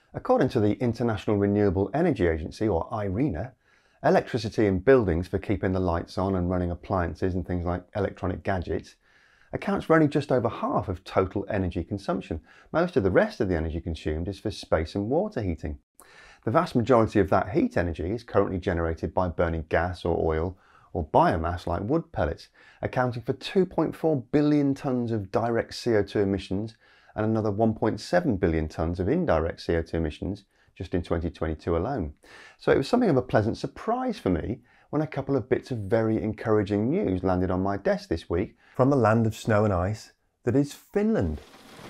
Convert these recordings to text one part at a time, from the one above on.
According to the International Renewable Energy Agency, or IRENA, electricity in buildings for keeping the lights on and running appliances and things like electronic gadgets accounts for only just over half of total energy consumption. Most of the rest of the energy consumed is for space and water heating. The vast majority of that heat energy is currently generated by burning gas or oil or biomass like wood pellets, accounting for 2.4 billion tonnes of direct CO2 emissions and another 1.7 billion tonnes of indirect CO2 emissions just in 2022 alone. So it was something of a pleasant surprise for me when a couple of bits of very encouraging news landed on my desk this week from the land of snow and ice that is Finland.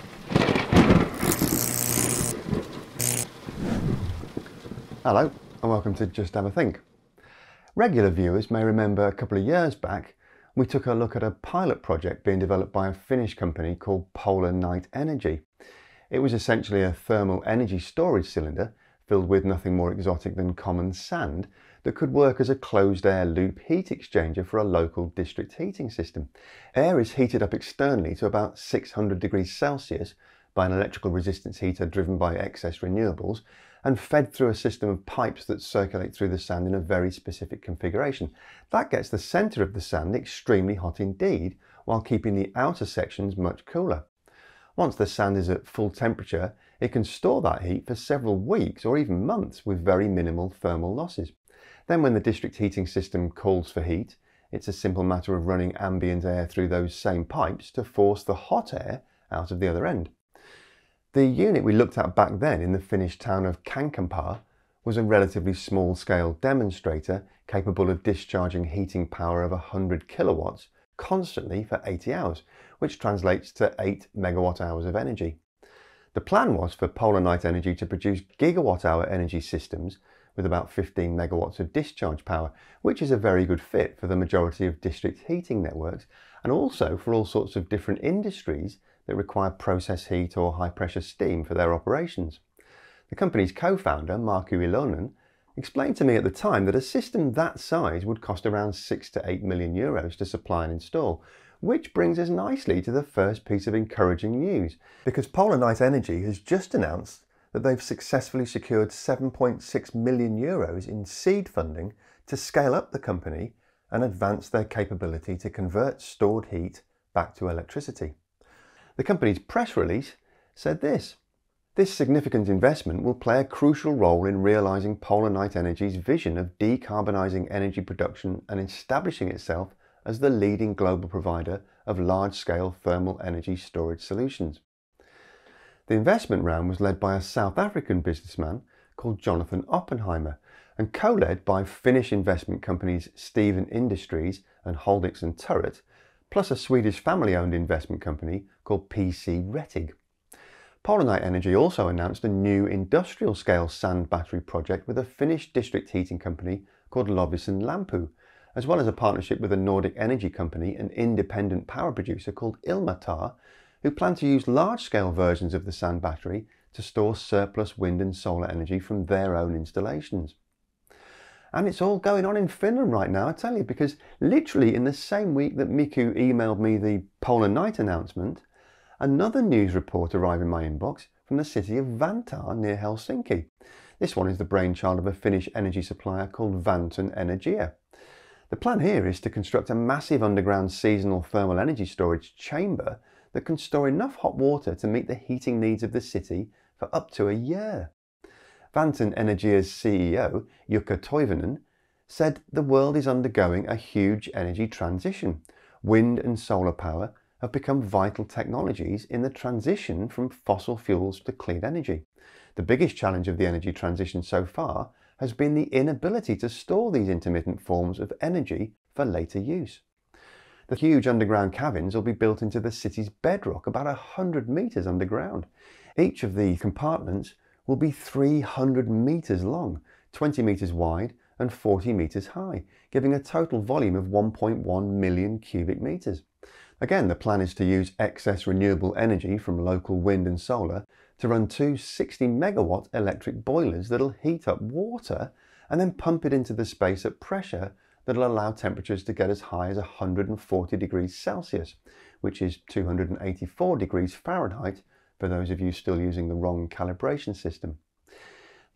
Hello and welcome to Just Have a Think. Regular viewers may remember a couple of years back we took a look at a pilot project being developed by a Finnish company called Polar Night Energy. It was essentially a thermal energy storage cylinder filled with nothing more exotic than common sand that could work as a closed air loop heat exchanger for a local district heating system. Air is heated up externally to about 600 degrees Celsius by an electrical resistance heater driven by excess renewables and fed through a system of pipes that circulate through the sand in a very specific configuration. That gets the centre of the sand extremely hot indeed, while keeping the outer sections much cooler. Once the sand is at full temperature, it can store that heat for several weeks or even months with very minimal thermal losses. Then when the district heating system calls for heat, it's a simple matter of running ambient air through those same pipes to force the hot air out of the other end. The unit we looked at back then in the Finnish town of Kankaanpää was a relatively small-scale demonstrator capable of discharging heating power of 100 kilowatts constantly for 80 hours, which translates to 8 megawatt hours of energy. The plan was for Polar Night Energy to produce gigawatt-hour energy systems with about 15 megawatts of discharge power, which is a very good fit for the majority of district heating networks and also for all sorts of different industries that require process heat or high-pressure steam for their operations. The company's co-founder, Markku Ilonen, explained to me at the time that a system that size would cost around 6 to 8 million euros to supply and install, which brings us nicely to the first piece of encouraging news, because Polar Night Energy has just announced that they've successfully secured 7.6 million euros in seed funding to scale up the company and advance their capability to convert stored heat back to electricity. The company's press release said this: "This significant investment will play a crucial role in realising Polar Night Energy's vision of decarbonising energy production and establishing itself as the leading global provider of large-scale thermal energy storage solutions." The investment round was led by a South African businessman called Jonathan Oppenheimer and co-led by Finnish investment companies Steven Industries and Haldiks and Turret, plus a Swedish family-owned investment company called PC Rettig. Polar Night Energy also announced a new industrial-scale sand battery project with a Finnish district heating company called Loviisen Lampu, as well as a partnership with a Nordic energy company and independent power producer called Ilmatar, who plan to use large-scale versions of the sand battery to store surplus wind and solar energy from their own installations. And it's all going on in Finland right now, I tell you, because literally in the same week that Miku emailed me the Polar Night announcement, another news report arrived in my inbox from the city of Vantaa near Helsinki. This one is the brainchild of a Finnish energy supplier called Vantun Energia. The plan here is to construct a massive underground seasonal thermal energy storage chamber that can store enough hot water to meet the heating needs of the city for up to a year. Vantun Energia's CEO, Jukka Toivonen, said the world is undergoing a huge energy transition. Wind and solar power have become vital technologies in the transition from fossil fuels to clean energy. The biggest challenge of the energy transition so far has been the inability to store these intermittent forms of energy for later use. The huge underground cabins will be built into the city's bedrock, about 100 metres underground. Each of the compartments will be 300 metres long, 20 metres wide and 40 metres high, giving a total volume of 1.1 million cubic metres. Again, the plan is to use excess renewable energy from local wind and solar to run two 60 megawatt electric boilers that'll heat up water and then pump it into the space at pressure that'll allow temperatures to get as high as 140 degrees Celsius, which is 284 degrees Fahrenheit for those of you still using the wrong calibration system.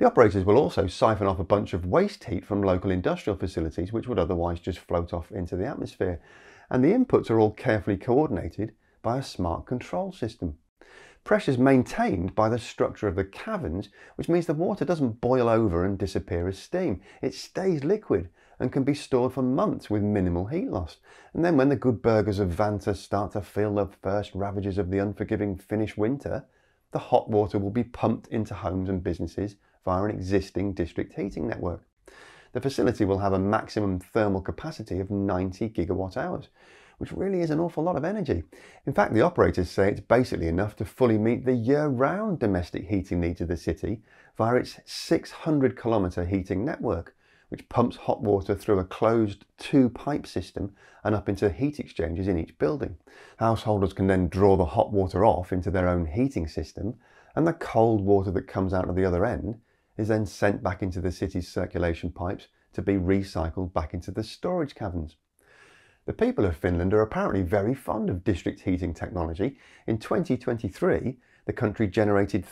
The operators will also siphon off a bunch of waste heat from local industrial facilities which would otherwise just float off into the atmosphere. And the inputs are all carefully coordinated by a smart control system. Pressure is maintained by the structure of the caverns, which means the water doesn't boil over and disappear as steam. It stays liquid and can be stored for months with minimal heat loss. And then when the good burghers of Vantaa start to feel the first ravages of the unforgiving Finnish winter, the hot water will be pumped into homes and businesses via an existing district heating network. The facility will have a maximum thermal capacity of 90 gigawatt hours, which really is an awful lot of energy. In fact, the operators say it's basically enough to fully meet the year-round domestic heating needs of the city via its 600-kilometre heating network, which pumps hot water through a closed two-pipe system and up into heat exchangers in each building. Householders can then draw the hot water off into their own heating system, and the cold water that comes out of the other end is then sent back into the city's circulation pipes to be recycled back into the storage caverns. The people of Finland are apparently very fond of district heating technology. In 2023, the country generated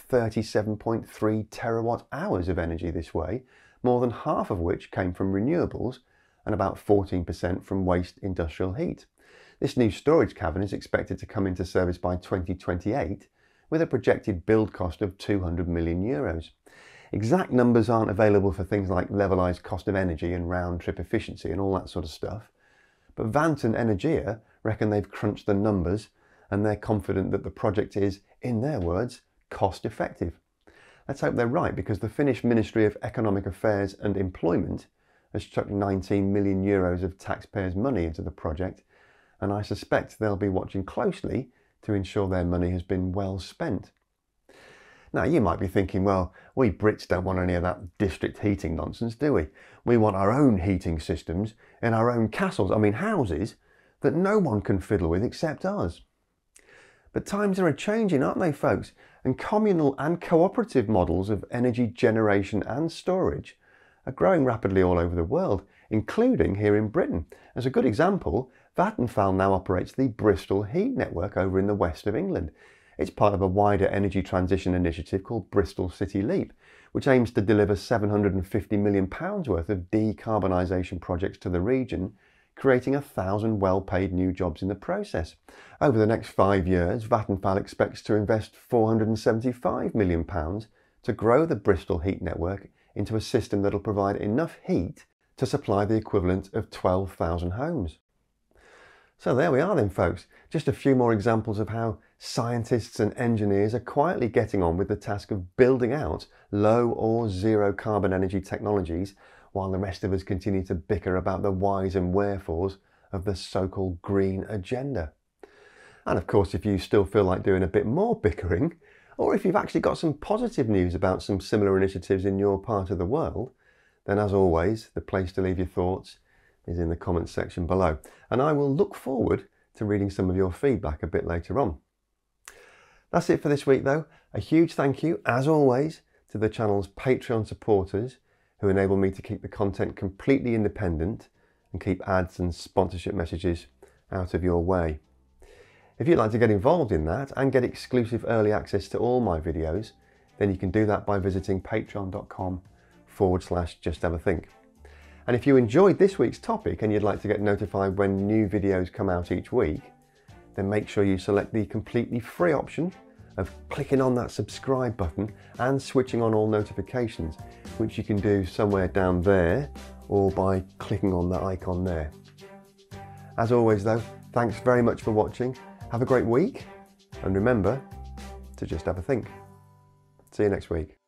37.3 terawatt hours of energy this way, more than half of which came from renewables and about 14% from waste industrial heat. This new storage cavern is expected to come into service by 2028 with a projected build cost of 200 million euros. Exact numbers aren't available for things like levelized cost of energy and round-trip efficiency and all that sort of stuff, but Vantaa and Energia reckon they've crunched the numbers and they're confident that the project is, in their words, cost-effective. Let's hope they're right, because the Finnish Ministry of Economic Affairs and Employment has chucked 19 million euros of taxpayers' money into the project, and I suspect they'll be watching closely to ensure their money has been well spent. Now, you might be thinking, well, we Brits don't want any of that district heating nonsense, do we? We want our own heating systems in our own castles, houses, that no one can fiddle with except us. But times are a-changing, aren't they, folks? And communal and cooperative models of energy generation and storage are growing rapidly all over the world, including here in Britain. As a good example, Vattenfall now operates the Bristol Heat Network over in the west of England. It's part of a wider energy transition initiative called Bristol City Leap, which aims to deliver £750 million worth of decarbonisation projects to the region, creating 1,000 well-paid new jobs in the process. Over the next 5 years, Vattenfall expects to invest £475 million to grow the Bristol Heat Network into a system that will provide enough heat to supply the equivalent of 12,000 homes. So there we are then, folks. Just a few more examples of how scientists and engineers are quietly getting on with the task of building out low or zero carbon energy technologies, while the rest of us continue to bicker about the whys and wherefores of the so-called green agenda. And of course, if you still feel like doing a bit more bickering, or if you've actually got some positive news about some similar initiatives in your part of the world, then as always, the place to leave your thoughts is in the comments section below. And I will look forward to reading some of your feedback a bit later on. That's it for this week though. A huge thank you, as always, to the channel's Patreon supporters who enable me to keep the content completely independent and keep ads and sponsorship messages out of your way. If you'd like to get involved in that and get exclusive early access to all my videos, then you can do that by visiting patreon.com/justhavathink. And if you enjoyed this week's topic and you'd like to get notified when new videos come out each week, then make sure you select the completely free option of clicking on that subscribe button and switching on all notifications, which you can do somewhere down there or by clicking on that icon there. As always though, thanks very much for watching. Have a great week, and remember to just have a think. See you next week.